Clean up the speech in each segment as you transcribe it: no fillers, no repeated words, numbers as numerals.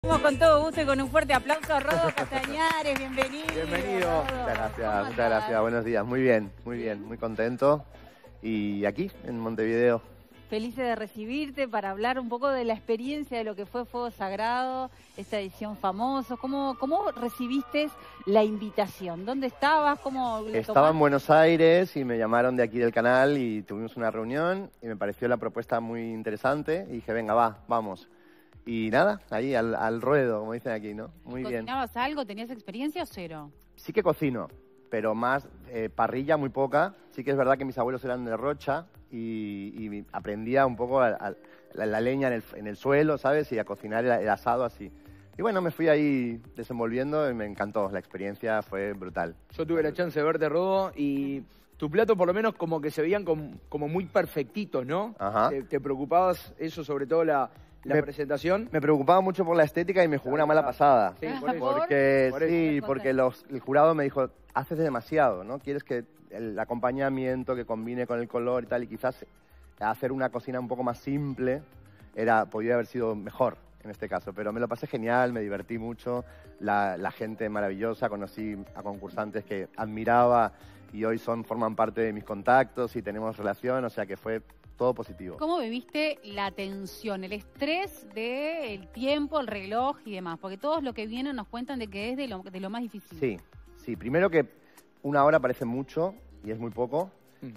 Con todo gusto y con un fuerte aplauso a Rodo Castañares, bienvenido. Bienvenido. Muchas gracias, buenos días. Muy bien, muy contento. Y aquí, en Montevideo. Felices de recibirte para hablar un poco de la experiencia de lo que fue Fuego Sagrado, esta edición famosa. ¿Cómo recibiste la invitación? ¿Dónde estabas? Estaba en Buenos Aires y me llamaron de aquí del canal y tuvimos una reunión y me pareció la propuesta muy interesante y dije, venga, vamos. Y nada, ahí al ruedo, como dicen aquí, ¿no? Muy bien. ¿Cocinabas algo? ¿Tenías experiencia o cero? Sí que cocino, pero más parrilla muy poca. Sí que es verdad que mis abuelos eran de Rocha y aprendía un poco la leña en el suelo, ¿sabes? Y a cocinar el asado así. Y bueno, me fui ahí desenvolviendo y me encantó. La experiencia fue brutal. Yo tuve la chance de verte, Rodo, y tu plato por lo menos como que se veían como muy perfectitos, ¿no? Ajá. ¿Te preocupabas eso, sobre todo la presentación? Me preocupaba mucho por la estética y me jugó una mala pasada. Sí, por eso. Porque el jurado me dijo, haces demasiado, ¿no? Quieres que el acompañamiento que combine con el color y tal, y quizás hacer una cocina un poco más simple podría haber sido mejor en este caso, pero me lo pasé genial, me divertí mucho, la gente maravillosa, conocí a concursantes que admiraba y hoy forman parte de mis contactos y tenemos relación, o sea que fue todo positivo. ¿Cómo viviste la tensión, el estrés del tiempo, el reloj y demás? Porque todos lo que vienen nos cuentan de que es de lo más difícil. Sí, primero que una hora parece mucho y es muy poco.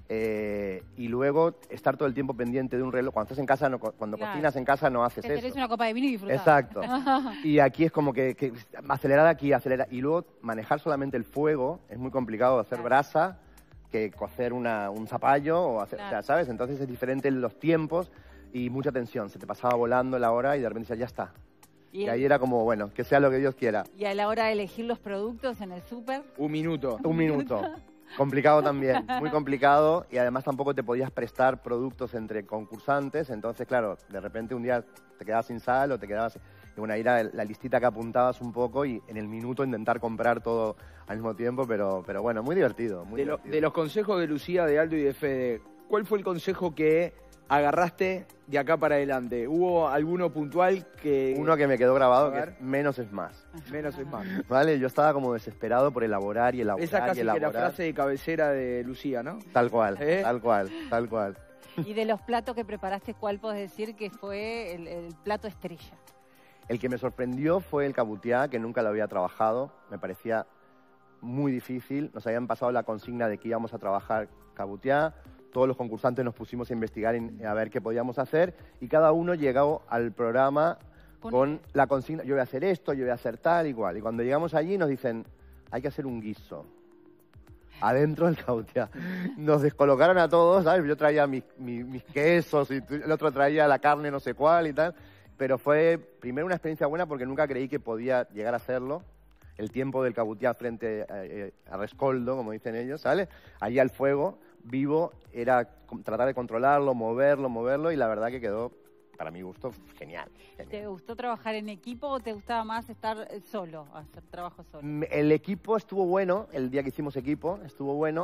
Y luego estar todo el tiempo pendiente de un reloj. Cuando estás en casa, cuando cocinas en casa no haces eso. Te una copa de vino y disfrutar. Exacto. Y aquí es como que acelerar aquí, acelerar. Y luego manejar solamente el fuego es muy complicado, hacer brasa que cocer un zapallo o hacer, o sea, ¿sabes? Entonces es diferente los tiempos y mucha tensión. Se te pasaba volando la hora y de repente decías, ya está. Y ahí era como, bueno, que sea lo que Dios quiera. ¿Y a la hora de elegir los productos en el súper? Un minuto. Complicado también, muy complicado. Y además tampoco te podías prestar productos entre concursantes. Entonces, claro, de repente un día te quedabas sin sal o te quedabas... Y bueno, ahí era la listita que apuntabas un poco y en el minuto intentar comprar todo al mismo tiempo. Pero bueno, muy divertido. De los consejos de Lucía, de Aldo y de Fede, ¿cuál fue el consejo que agarraste de acá para adelante? ¿Hubo alguno puntual que...? Uno que me quedó grabado, que es menos es más. Menos es más. Vale, yo estaba como desesperado por elaborar y elaborar. Esa casi y elaborar. que la frase de cabecera de Lucía, ¿no? Tal cual, tal cual. Y de los platos que preparaste, ¿cuál podés decir que fue el plato estrella? El que me sorprendió fue el cabutiá, que nunca lo había trabajado. Me parecía muy difícil. Nos habían pasado la consigna de que íbamos a trabajar cabutiá. Todos los concursantes nos pusimos a investigar a ver qué podíamos hacer y cada uno llegó al programa con la consigna, yo voy a hacer esto, yo voy a hacer tal, igual. Y cuando llegamos allí nos dicen, hay que hacer un guiso adentro del cabutiá. Nos descolocaron a todos, ¿sabes? Yo traía mis quesos y el otro traía la carne no sé cuál y tal. Pero fue primero una experiencia buena porque nunca creí que podía llegar a hacerlo. El tiempo del cabutiá frente a rescoldo, como dicen ellos, ¿sale? Allí al fuego, vivo, era tratar de controlarlo, moverlo y la verdad que quedó, para mi gusto, genial. ¿Te gustó trabajar en equipo o te gustaba más estar solo, hacer trabajo solo? El equipo estuvo bueno, el día que hicimos equipo estuvo bueno,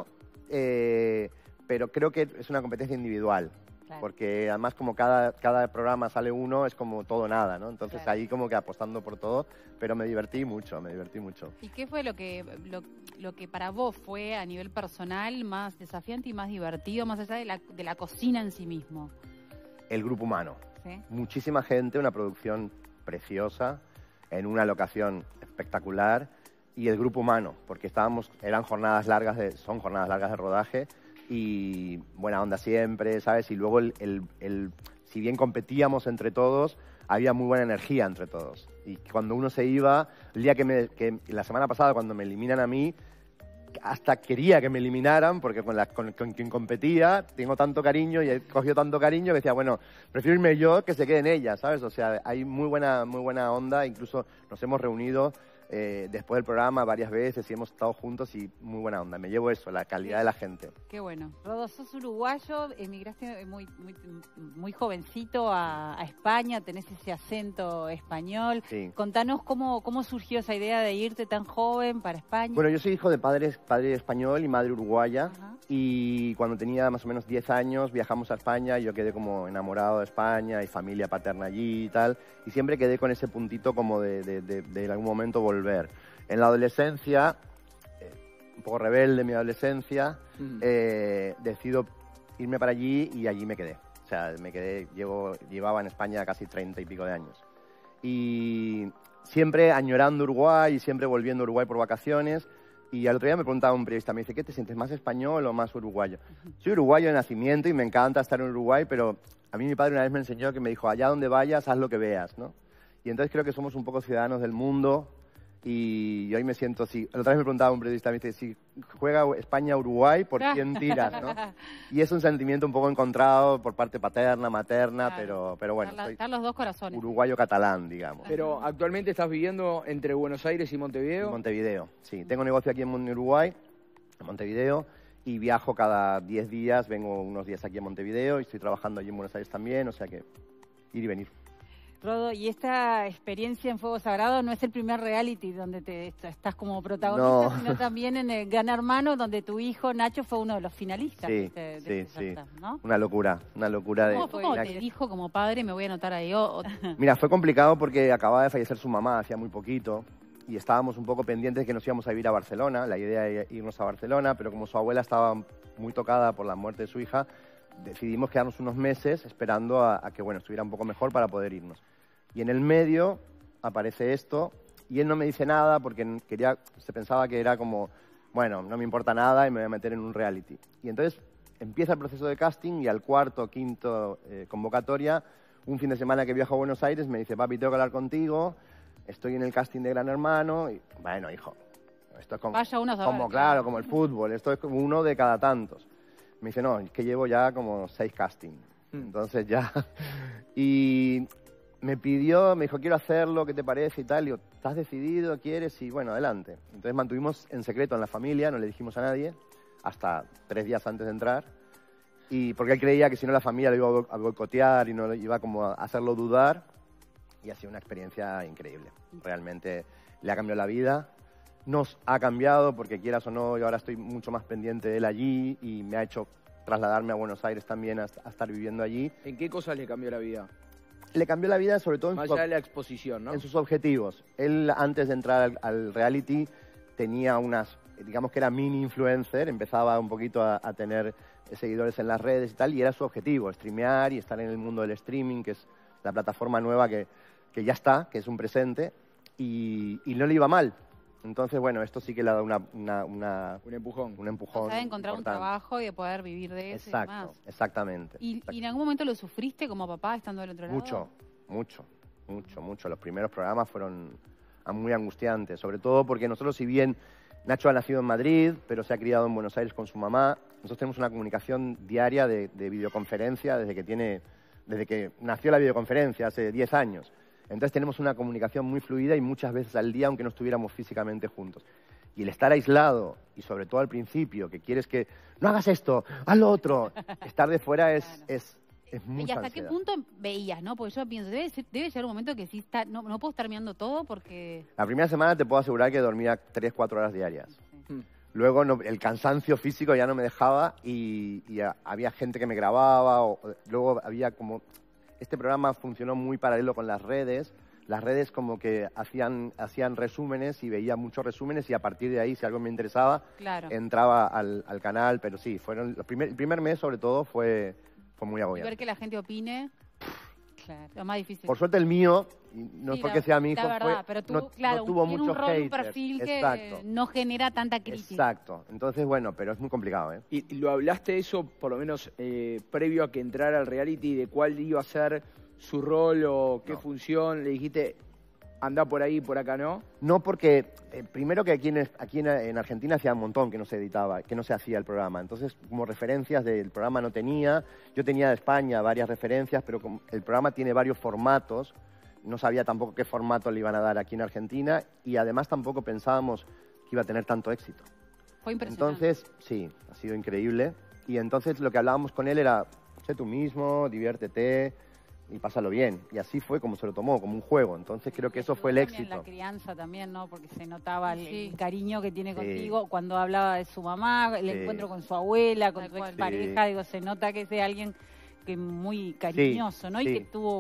pero creo que es una competencia individual. Claro. Porque además como cada programa sale uno, es como todo o nada, ¿no? Entonces ahí como que apostando por todo, pero me divertí mucho. ¿Y qué fue lo que para vos fue a nivel personal más desafiante y más divertido, más allá de la cocina en sí mismo? El grupo humano. ¿Sí? Muchísima gente, una producción preciosa, en una locación espectacular, y el grupo humano, porque son jornadas largas de rodaje, y buena onda siempre, ¿sabes? Y luego si bien competíamos entre todos, había muy buena energía entre todos. Y cuando uno se iba, el día que la semana pasada cuando me eliminan a mí, hasta quería que me eliminaran, porque con quien competía tengo tanto cariño y he cogido tanto cariño que decía, bueno, prefiero irme yo que se queden ellas, ¿sabes? O sea, hay muy buena onda, incluso nos hemos reunido después del programa varias veces y hemos estado juntos y muy buena onda. Me llevo eso, la calidad de la gente. Qué bueno. Rodo, sos uruguayo, emigraste muy jovencito a España, tenés ese acento español. Sí. Contanos cómo surgió esa idea de irte tan joven para España. Bueno, yo soy hijo de padre español y madre uruguaya. Ajá. Y cuando tenía más o menos 10 años viajamos a España y yo quedé como enamorado de España y familia paterna allí y tal. Y siempre quedé con ese puntito como de en algún momento volver. En la adolescencia, un poco rebelde mi adolescencia, decido irme para allí y allí me quedé. O sea, me quedé, llevaba en España casi 30 y pico de años. Y siempre añorando Uruguay y siempre volviendo a Uruguay por vacaciones. Y al otro día me preguntaba un periodista, me dice, ¿qué te sientes, más español o más uruguayo? Soy uruguayo de nacimiento y me encanta estar en Uruguay, pero a mí mi padre una vez me enseñó que me dijo, allá donde vayas, haz lo que veas, ¿no? Y entonces creo que somos un poco ciudadanos del mundo y hoy me siento así. La otra vez me preguntaba un periodista, me dice, si juega España-Uruguay, ¿por quién tiras, no? Y es un sentimiento un poco encontrado por parte paterna, materna, Claro. pero bueno, soy Están los dos corazones. uruguayo-catalán, digamos. Pero actualmente estás viviendo entre Buenos Aires y Montevideo. En Montevideo, sí. Tengo negocio aquí en Uruguay, en Montevideo, y viajo cada 10 días, vengo unos días aquí en Montevideo y estoy trabajando allí en Buenos Aires también, o sea que ir y venir. Rodo, y esta experiencia en Fuego Sagrado no es el primer reality donde estás como protagonista, No. sino también en el Gran Hermano, donde tu hijo Nacho fue uno de los finalistas. Sí, de sí, ese sí. certamen, ¿no? Una locura de... ¿Cómo fue cuando te dijo como padre, me voy a anotar ahí? Mira, fue complicado porque acababa de fallecer su mamá hacía muy poquito y estábamos un poco pendientes de que nos íbamos a vivir a Barcelona. La idea era irnos a Barcelona, pero como su abuela estaba muy tocada por la muerte de su hija, decidimos quedarnos unos meses esperando a que bueno, estuviera un poco mejor para poder irnos. Y en el medio aparece esto y él no me dice nada porque se pensaba que era como, bueno, no me importa nada y me voy a meter en un reality. Y entonces empieza el proceso de casting y al cuarto, quinto convocatoria, un fin de semana que viajo a Buenos Aires, me dice, papi, tengo que hablar contigo, estoy en el casting de Gran Hermano. Y, bueno, hijo, esto es como, Vaya uno a saber, como claro. claro, como el fútbol, esto es como uno de cada tantos. Me dice, no, es que llevo ya como 6 castings. Entonces ya... Y me dijo, quiero hacerlo, ¿qué te parece y tal? Y digo, ¿estás decidido? ¿Quieres? Y bueno, adelante. Entonces mantuvimos en secreto en la familia, no le dijimos a nadie, hasta 3 días antes de entrar. Y porque él creía que si no la familia lo iba a boicotear y no iba como a hacerlo dudar. Y ha sido una experiencia increíble. Realmente le ha cambiado la vida. Nos ha cambiado porque quieras o no, yo ahora estoy mucho más pendiente de él allí y me ha hecho trasladarme a Buenos Aires también a estar viviendo allí. ¿En qué cosas le cambió la vida? Le cambió la vida sobre todo Más allá de la exposición, ¿no? en sus objetivos. Él antes de entrar al reality tenía digamos que era mini influencer, empezaba un poquito a tener seguidores en las redes y tal, y era su objetivo, streamear y estar en el mundo del streaming, que es la plataforma nueva que ya está, que es un presente, y no le iba mal. Entonces, bueno, esto sí que le ha dado Un empujón. un empujón. O sea, de encontrar un importante. trabajo y de poder vivir de eso y Exacto, demás. exactamente. ¿Y en algún momento lo sufriste como papá estando del otro lado? Mucho. Los primeros programas fueron muy angustiantes, sobre todo porque nosotros, si bien Nacho ha nacido en Madrid, pero se ha criado en Buenos Aires con su mamá, nosotros tenemos una comunicación diaria de videoconferencia desde que nació la videoconferencia, hace 10 años. Entonces tenemos una comunicación muy fluida y muchas veces al día, aunque no estuviéramos físicamente juntos. Y el estar aislado, y sobre todo al principio, que quieres que no hagas esto, haz lo otro, estar de fuera es mucha ¿Y hasta ansiedad. qué punto veías, no? Porque yo pienso, debe llegar un momento que sí no puedo estar mirando todo porque... La primera semana te puedo asegurar que dormía 3-4 horas diarias. Luego el cansancio físico ya no me dejaba y había gente que me grababa. Luego había como... Este programa funcionó muy paralelo con las redes. Las redes como que hacían resúmenes y veía muchos resúmenes y a partir de ahí, si algo me interesaba, Claro. entraba al canal. Pero sí, el primer mes sobre todo fue muy Y agobiante. ver que la gente opine, claro, lo más difícil. Por suerte el mío, y no es Sí, porque sea mi hijo, la verdad, pero tú, no claro, tuvo tiene mucho un rol, un haters. perfil que Exacto. no genera tanta crítica. Exacto. Entonces, bueno, pero es muy complicado, ¿eh? ¿Y lo hablaste eso, por lo menos previo a que entrara al reality, de cuál iba a ser su rol o qué No. función? ¿Le dijiste, anda por ahí, por acá no? No, porque primero que aquí en Argentina hacía un montón que no se editaba, que no se hacía el programa. Entonces, como referencias del programa no tenía. Yo tenía de España varias referencias, pero como el programa tiene varios formatos, no sabía tampoco qué formato le iban a dar aquí en Argentina y además tampoco pensábamos que iba a tener tanto éxito. Fue impresionante. Entonces, sí, ha sido increíble. Y entonces lo que hablábamos con él era, sé tú mismo, diviértete y pásalo bien. Y así fue como se lo tomó, como un juego. Entonces creo que eso fue el También éxito. La crianza también, ¿no? Porque se notaba Sí. el cariño que tiene Sí. contigo cuando hablaba de su mamá, el Sí. encuentro con su abuela, con Tal su cual. expareja. Sí. Digo, se nota que es de alguien que muy cariñoso, ¿no? Y sí. que tuvo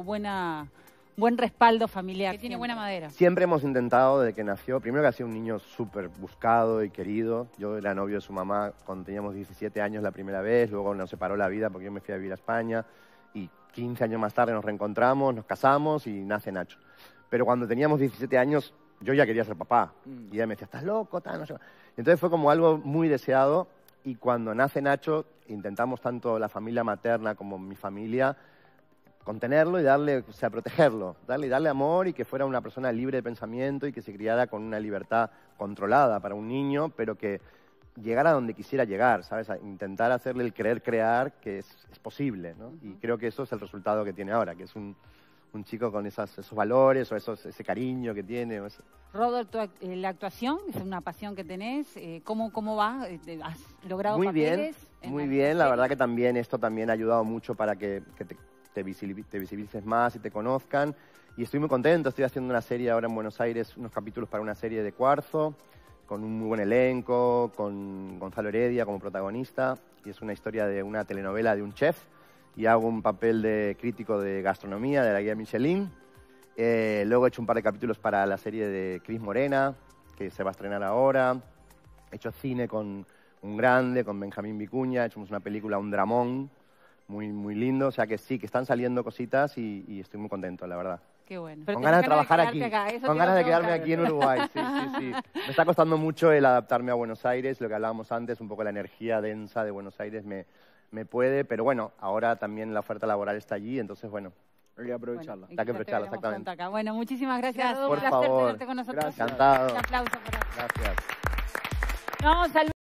buen respaldo familiar. Que tiene siempre. buena madera. Siempre hemos intentado, desde que nació, primero que ha sido un niño súper buscado y querido. Yo era novio de su mamá cuando teníamos 17 años la primera vez, luego nos separó la vida porque yo me fui a vivir a España y 15 años más tarde nos reencontramos, nos casamos y nace Nacho. Pero cuando teníamos 17 años yo ya quería ser papá y ella me decía, ¿estás loco? No sé. Entonces fue como algo muy deseado y cuando nace Nacho intentamos tanto la familia materna como mi familia contenerlo y darle, o sea, protegerlo, darle amor y que fuera una persona libre de pensamiento y que se criara con una libertad controlada para un niño, pero que llegara a donde quisiera llegar, ¿sabes? A intentar hacerle el querer crear que es posible, ¿no? Y creo que eso es el resultado que tiene ahora, que es un chico con esos valores o ese cariño que tiene. Rodo, la actuación es una pasión que tenés. ¿Cómo va? ¿Has logrado Muy bien, papeles? muy bien. La verdad que también esto también ha ayudado mucho para que te visibilices más y te conozcan. Y estoy muy contento. Estoy haciendo una serie ahora en Buenos Aires, unos capítulos para una serie de Cuarzo, con un muy buen elenco, con Gonzalo Heredia como protagonista. Y es una historia de una telenovela de un chef. Y hago un papel de crítico de gastronomía de la guía Michelin. Luego he hecho un par de capítulos para la serie de Cris Morena, que se va a estrenar ahora. He hecho cine con un grande, con Benjamín Vicuña. He hecho una película, un dramón, muy, muy lindo. O sea que sí, que están saliendo cositas y estoy muy contento, la verdad. Qué bueno. Pero Con tenés ganas de trabajar quedarte aquí, acá, eso con te iba a ganas de quedarme preguntar. aquí en Uruguay, sí. Me está costando mucho el adaptarme a Buenos Aires, lo que hablábamos antes, un poco la energía densa de Buenos Aires me puede, pero bueno, ahora también la oferta laboral está allí, entonces bueno, Hay que aprovecharla. Bueno, Hay que aprovecharla, te veremos exactamente. pronto acá. Bueno, muchísimas gracias. Gracias. Un Por placer favor. tenerte con nosotros. Gracias. Encantado. Un aplauso para... Gracias. Vamos al